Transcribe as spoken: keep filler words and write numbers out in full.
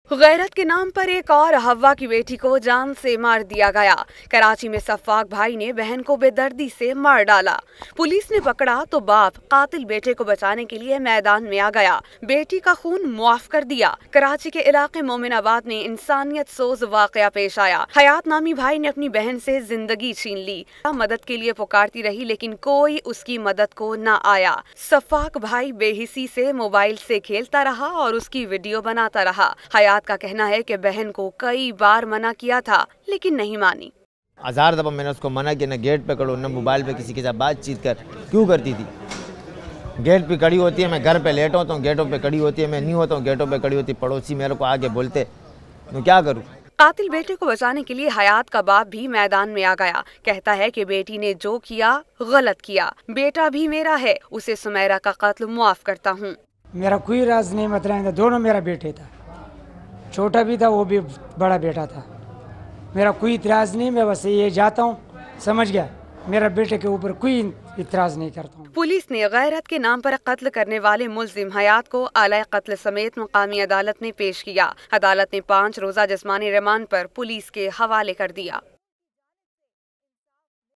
गैरत के नाम पर एक और हवा की बेटी को जान से मार दिया गया। कराची में सफाक भाई ने बहन को बेदर्दी से मार डाला। पुलिस ने पकड़ा तो बाप कातिल बेटे को बचाने के लिए मैदान में आ गया। बेटी का खून मुआफ कर दिया। कराची के इलाके मोमिनाबाद में इंसानियत सोज वाकया पेश आया। हयात नामी भाई ने अपनी बहन से जिंदगी छीन ली। मदद के लिए पुकारती रही लेकिन कोई उसकी मदद को न आया। सफाक भाई बेहिसी से मोबाइल से खेलता रहा और उसकी वीडियो बनाता रहा। हयात का कहना है कि बहन को कई बार मना किया था लेकिन नहीं मानी। हजार दफा मैंने उसको मना किया, न गेट पे खड़ो न मोबाइल पे किसी के साथ बातचीत कर। क्यों करती थी? गेट पे खड़ी होती है, मैं घर पे लेट होता हूँ, गेटों पे खड़ी होती है, मैं नहीं होता हूँ, गेटों पे खड़ी होती। पड़ोसी मेरे को आगे बोलते, मैं क्या करूँ? कातिल बेटे को बचाने के लिए हयात का बाप भी मैदान में आ गया। कहता है कि बेटी ने जो किया गलत किया। बेटा भी मेरा है, उसे सुमेरा का कत्ल मुआफ करता हूँ। मेरा कोई राज नहीं मतलब, दोनों मेरा बेटे था, छोटा भी था वो भी बड़ा बेटा था। मेरा कोई इतराज़ नहीं, मैं बस ये जाता हूँ, समझ गया, मेरा बेटे के ऊपर कोई इतराज़ नहीं करता हूँ। पुलिस ने गैरत के नाम पर कत्ल करने वाले मुल्जिम हयात को आला कत्ल समेत मुकामी अदालत में पेश किया। अदालत ने पाँच रोज़ा जिस्मानी रिमांड पर पुलिस के हवाले कर दिया।